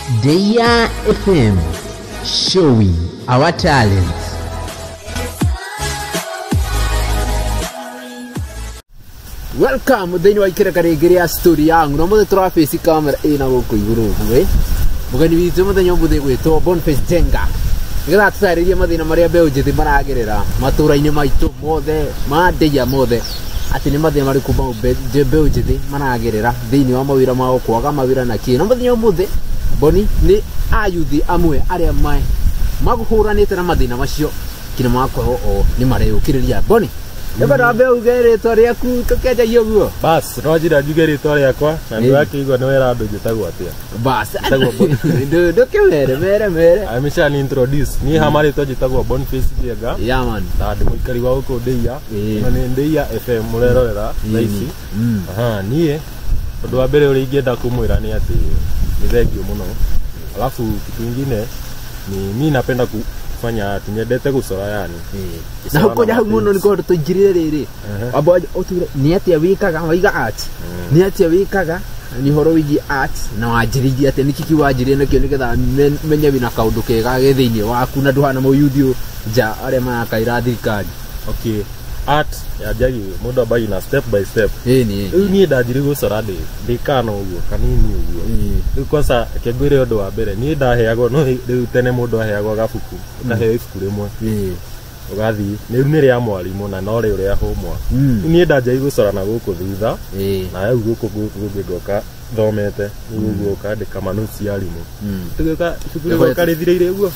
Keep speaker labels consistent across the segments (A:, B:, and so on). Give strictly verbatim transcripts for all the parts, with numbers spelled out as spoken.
A: Deya F M, showing our talents. Welcome thĩinĩ wa ikereka rĩngĩ rĩa story yangu na mũthĩ tũraface camera ĩna gũkũ igũrũ ũguo. Mũgeni witũ mũthenya ũmũthĩ gwĩtwo Boniface Njenga, nĩgetha tũtarĩrie mathĩna marĩa mbeũ njĩthĩ maragerera matũũra-inĩ maitũ mothe ma Deya mothe, atĩ nĩ mathĩna marĩkũ mbeũ njĩthĩ maragerera thĩinĩ wa mawĩra mao, kwaga mawĩra na kĩ. Na mũthenya ũmũthĩ Boni nĩ ayuthi amwe arĩa magũhũranĩte na mathĩna macio kinya magakorwo o nĩ mareyũkĩrĩria. Boni, eba ndabe uge rĩtwa rĩaku tũkĩanjagia ũguo?
B: Bas, no njĩra njuge rĩtwa rĩakwa na nĩ wakĩigua nĩ wera andũ njĩtagwo atĩa.
A: Bas, ndũkĩmere mere mere.
B: Amesha ni introduce. Niĩ hama rĩtwa njĩtagwo Boniface Njenga.
A: Yeah man.
B: Na ndĩ mũikari wa gũkũ Deya. Na nĩ Deya F M mũrerorera thaa ici. Aha, niĩ ũndũ wa mbere ũrĩa ingĩenda kũmwĩra nĩ atĩ nĩ thengio mũno. Alafu kitu kingine ni mimi napenda kufanya tunyendete gũcora yani.
A: Na huko hau mũno nĩ kũndũ tũingĩrire rĩrĩ. Amba ũtũre nĩ atĩa wĩkaga waiga art. Nĩ atĩa wĩkaga ni horo wĩgiĩ art na wanjĩrĩirie atĩ nĩkĩ kiwanjĩrĩrie nakĩo nĩgetha menye wĩna kaũndũ kega ge thĩinĩ waku na ndũhana mũyuthi nja arĩa marakaĩra thirikari.
B: Okay. Art ya jagi mũndũ ambagia na step by step.
A: Ĩni.
B: Rĩu niĩ ndanjire gũcora ndĩ ndĩkana ũguo kanini ũguo. Rĩu kwanza kĩngwĩre ũndũ wa mbere niĩ ndaheagwo no rĩu tene mũndũ aheagwo gabuku ũkaheo ibuku rĩmwe. Ũgathiĩ rĩu nĩ rĩa mwarimũ na no rĩo rĩa homework. Niĩ ndanjire gũcora na gũkũ thutha na rĩu gũkũ gũgĩgoka thomete ũguo ũkandĩka manuci ya arimũ. Tũgĩũka ibuku rĩu karĩthireire ũguo.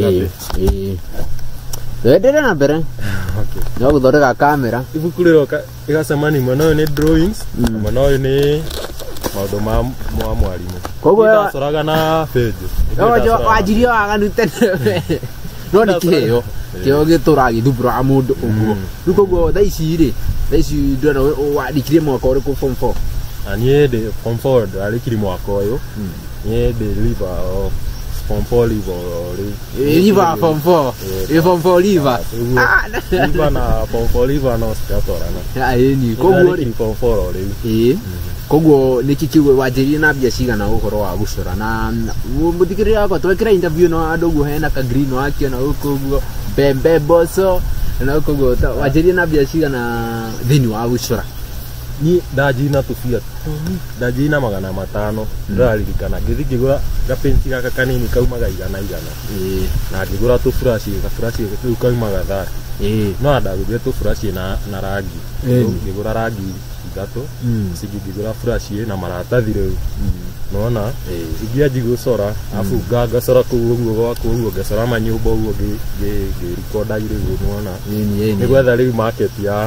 A: Ĩĩ. Ndĩrĩ na mbere. Okay. No gũthondeka kamera.
B: Ibuku rĩroka ĩgacemania mwena ũyũ nĩ drawings, mwena ũyũ nĩ maũndũ ma mwarimũ.
A: Koguo
B: ndacoraga na page.
A: No wanjirie waganu tene. No nĩ kĩheo. Kĩo gĩtũragĩthumbũra mũndũ ũguo. Rĩu koguo thaa ici rĩ, thaa ici ndĩrona wandĩkire mwaka ũrĩkũ form four?
B: Na niĩ ndĩ form four ndarĩkire mwaka ũyũ. Niĩ ndĩ liver form four liver ori.
A: Liver form four. E form four liver.
B: Ah, liver na form four liver no sikatorana.
A: Ya ĩni koguo
B: ri form four ori.
A: Ĩ. Koguo nĩkĩ kiugo wanjĩrĩrie na mbia cigana ũhoro wa gũcora na mũthikĩrĩria wakwa twekĩra interview no andũ ũguo hena ka green wakiona gũkũ ũguo mbembe mboco na koguo wanjĩrĩrie na mbia cigana thĩinĩ wa gũcora?
B: Ni ndajina tũbia ndajina magana matano ndaririkana ngĩthi ngĩgũra gapensi gaka kanini kaumaga igana igana. Ĩĩ. Na ngĩgũra tũburaci gaburaci rĩu kaumaga thara. Ĩĩ. No ndagũrire tũburaci na na rangi. Ngĩgũra rangi ithatũ. Cingi ngĩgũra buraci na maratathi rĩu. Nona ingĩanji gũcora afu ngacora kũu ũguo gwakũ ũguo ngacora manyũmba ũguo ngĩrekonda rĩu nona. Ĩni ĩni. Nĩgwetha rĩu market ya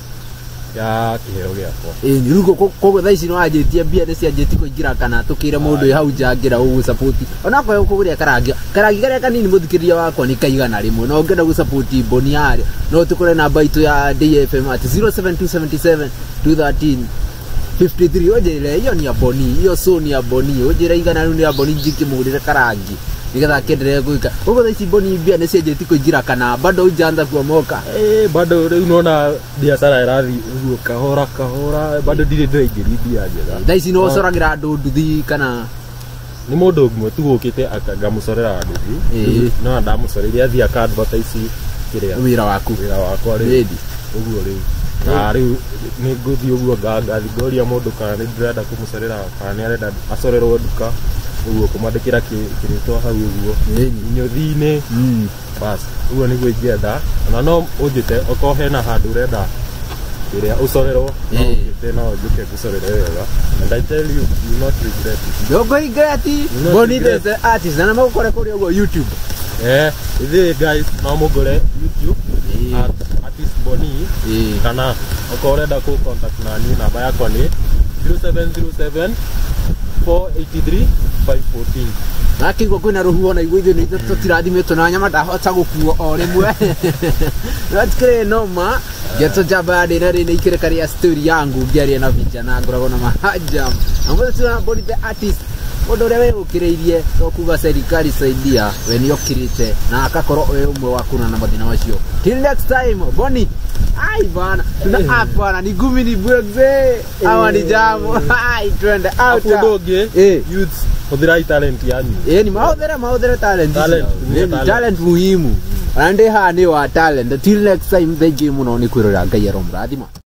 B: ya kĩheo gĩakwa. Ĩni
A: rĩu koguo thaa ici no wanjĩtie mbia nĩ cianjĩtie kũingĩra kana tũkĩre mũndũ wĩ hau nja angĩra ũguo support ona kwa kũgũria karangi karangi karĩa kanini mũthikĩrĩria wakwa nĩ kaigana rĩmwe no ngenda gũ support Boni harĩa no tũkore namba itũ ya Deya F M at zero seven two seven seven two one three five three. Ũnjĩrĩre iyo ni ya Boni, iyo so ni ya Boni, ũnjĩrĩre igana rĩu ni ya Boni njikĩmũgũrĩre karangi nĩgetha kendelee gwĩka. Ũguo thaa ici Boni mbia nĩ cianjĩtie kũingĩra kana bado hujaanza kuomoka?
B: Eh, bado rĩu nona biacara ĩrathiĩ ũguo kahora kahora bado ndirĩ ndĩraingĩrithia njega.
A: Thaa ici no ũcoragĩra andũ nduthi kana
B: nĩ mũndũ ũmwe tu gũkĩte akangamũcorera nduthi no ndamũcoreire athiĩ aka advertise kĩrĩa
A: wĩra waku
B: wĩra wakwa rĩu ũguo rĩu na rĩu nĩ ngũthiĩ ũguo ngathi ngoria mũndũ kana nĩ ndĩrenda kũmũcorera kana nĩ arenda acorerwo nduka ũguo kũmandĩkĩra kĩrĩtwa hau ũguo inyũthi-inĩ. Bas ũguo nĩguo ingĩenda na no ũnjĩte okorwo hena handũ ũrenda ĩrĩa ũcorerwo no ũnjĩte no njũke ngũcorere wega and I tell you you not regret it.
A: Don't regret it. Boni the artist na mũgũkore kũrĩa ũguo YouTube.
B: Eh, ithuĩ guys no mũgũre YouTube at artist Boni kana okorwo ũrenda kũ contact na niĩ namba yakwa nĩ zero seven zero seven four eight three five one four.
A: Nakĩigua kwĩna rũhuho na igũithio nĩ tũtirathimĩtwo na nyama ndahota gũkuo o rĩmwe. No tikĩrĩ noma geto jaba ndĩna rĩ nĩ ikereka rĩa story yangu ngĩaria na vijana ngoragwo na mahajam. Na mũthĩ tuna Boni the artist undu uria wigukireirie no kuga serikali saidia we ni okirite na akakoro we umwe wa kuna na mathina macio. Till next time Boni. Ai bana tuna hapa ni gumi ni bwegze awa ni jamu. Ai twende out
B: doge
A: eh
B: youth odira talent yani
A: eh ni maudhera maudhera talent
B: talent
A: talent muhimu ande ha ni wa talent. Till next time the game no ni kwirora ngai aromrathima.